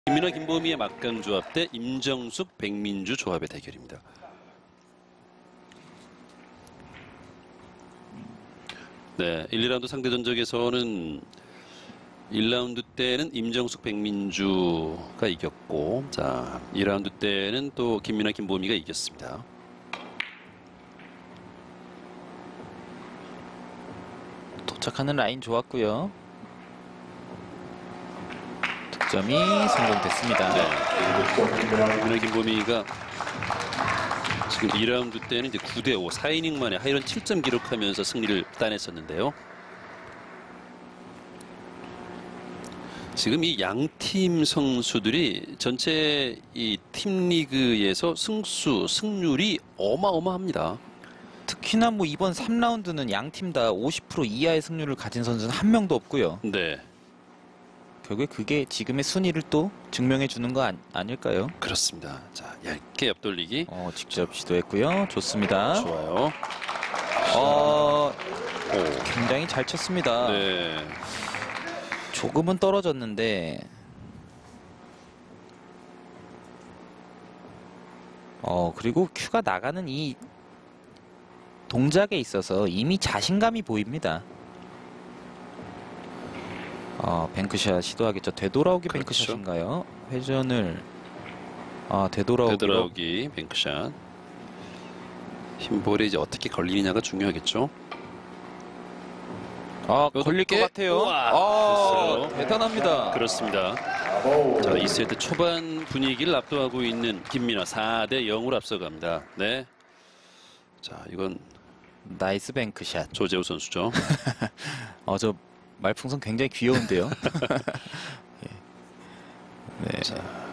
김민아 김보미의 막강 조합 대 임정숙 백민주 조합의 대결입니다. 네, 1, 2라운드 상대 전적에서는 1라운드 때는 임정숙 백민주가 이겼고, 자 2라운드 때는 또 김민아 김보미가 이겼습니다. 도착하는 라인 좋았고요. 득점이 성공됐습니다. 네, 김민아 김보미가 지금 2라운드 때는 이제 9대5 4이닝 만에 하이런 7점 기록하면서 승리를 따냈었는데요. 지금 이 양팀 선수들이 전체 이 팀 리그에서 승률이 어마어마합니다. 특히나 뭐 이번 3라운드는 양팀 다 50% 이하의 승률을 가진 선수는 한 명도 없고요. 네. 결국에 그게 지금의 순위를 또 증명해 주는 거 아닐까요? 그렇습니다. 자, 얇게 옆돌리기. 직접 시도했고요. 좋습니다. 좋아요. 굉장히 잘 쳤습니다. 네. 조금은 떨어졌는데 그리고 큐가 나가는 이 동작에 있어서 이미 자신감이 보입니다. 뱅크샷 시도하겠죠. 되돌아오기 그렇죠. 뱅크샷인가요? 회전을 되돌아오기 뱅크샷. 흰볼에 이제 어떻게 걸리느냐가 중요하겠죠. 걸릴 것 같아요. 됐어요. 대단합니다. 그렇습니다. 자, 2세트 초반 분위기를 압도하고 있는 김민아 4대 0으로 앞서갑니다. 네. 자, 이건 나이스 뱅크샷. 조재우 선수죠. 저 말풍선 굉장히 귀여운데요. 네. 자.